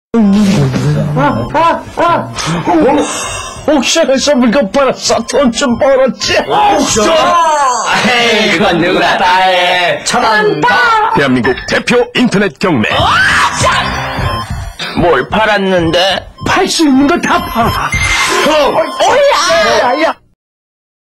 옥션에서 물건 팔았어. 돈 좀 벌었지. 옥션? 에이, 그건 누구나 다 해. 잘한다. 대한민국 대표 인터넷 경매. 뭘 팔았는데? 팔 수 있는 거 다 팔아. 오야! 야.